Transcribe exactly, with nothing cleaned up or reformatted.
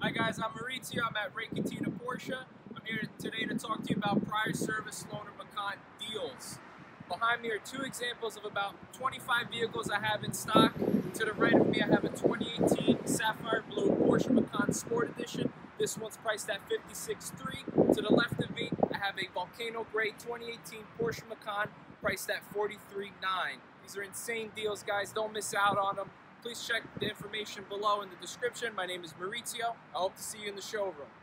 Hi guys, I'm Maurizio. I'm at Certified Porsche. I'm here today to talk to you about prior service loaner Macan deals. Behind me are two examples of about twenty-five vehicles I have in stock. To the right of me I have a twenty eighteen Sapphire Blue Porsche Macan Sport Edition. This one's priced at fifty-six three. To the left of me I have a Volcano Gray twenty eighteen Porsche Macan priced at forty-three nine. These are insane deals, guys. Don't miss out on them. Please check the information below in the description. My name is Maurizio. I hope to see you in the showroom.